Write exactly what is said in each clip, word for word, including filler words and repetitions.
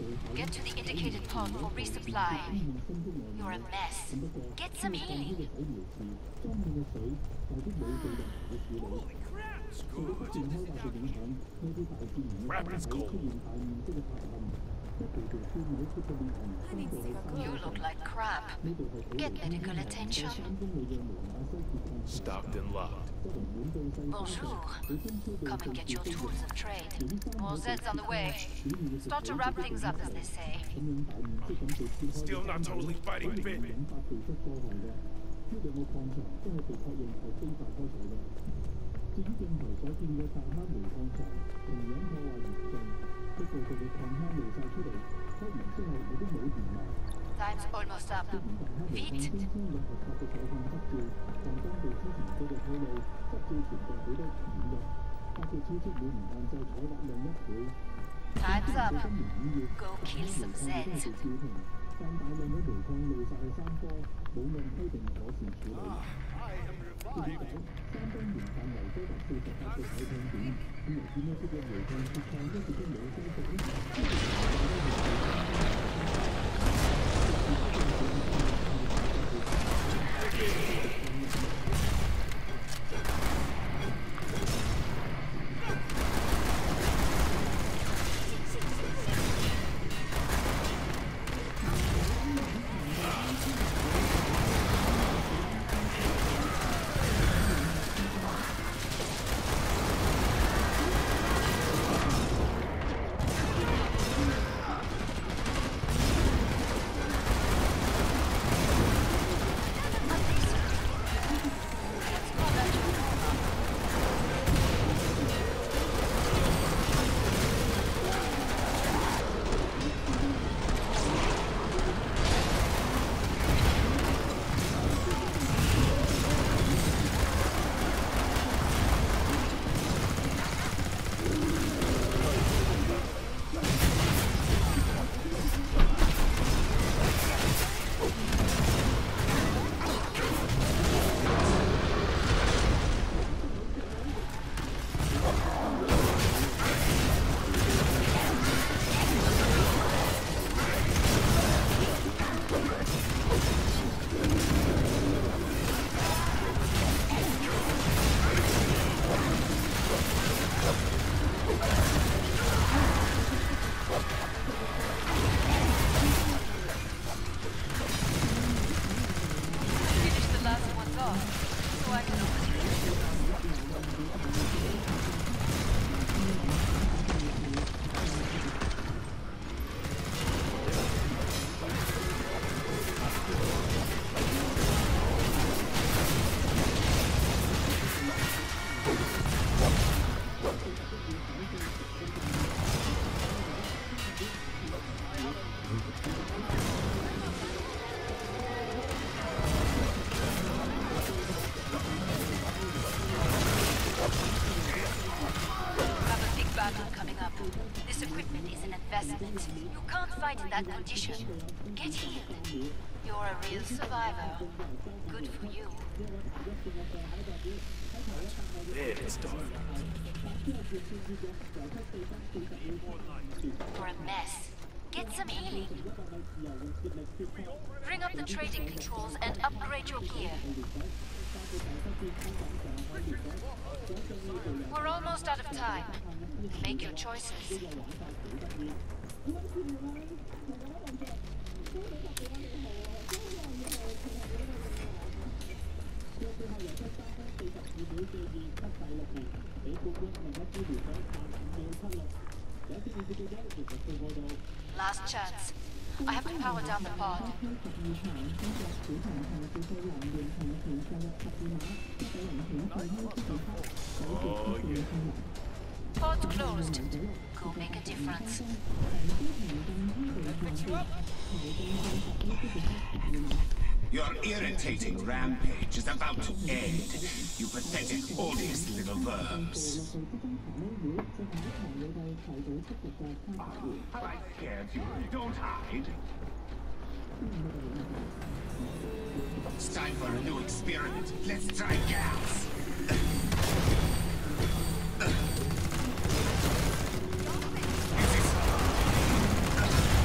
Get to the indicated pod for resupply. You're a mess. Get some healing. Holy crap! It's good. Crap is cold. You look like crap. Get medical attention. Stocked and locked. Bonjour. Come and get your tools of trade. More Zeds on the way. Start to wrap things up, as they say. Still not totally fighting fit. Time's almost up. Vite! Time's up. Go kill some Zeds. I am revived. You can't fight in that condition. Get healed. You're a real survivor. Good for you. Man, it's dark. You're a mess. Get some healing. Bring up the trading controls and upgrade your gear. We're almost out of time. Make your choices. Last chance. I have to power down the pod. Oh, yeah. Pod's closed. Go make a difference. Your irritating rampage is about to end, you pathetic, odious little worms. I scared you. Don't hide. It's time for a new experiment. Let's try gas. Is this...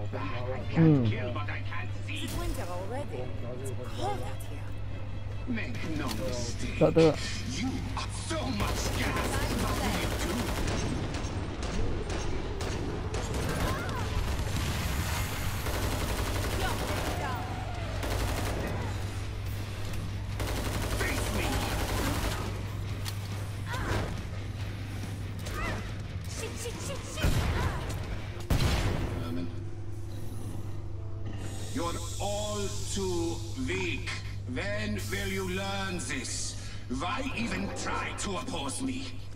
I can't kill what I can't see. It's winter already. It's cold out here. Make no mistake. Sợ tôi ạ. You are so much gas. What will you do? Face me. Shit, shit, shit, shit! Vermin. You're all too weak. When will you learn this? Why even try to oppose me?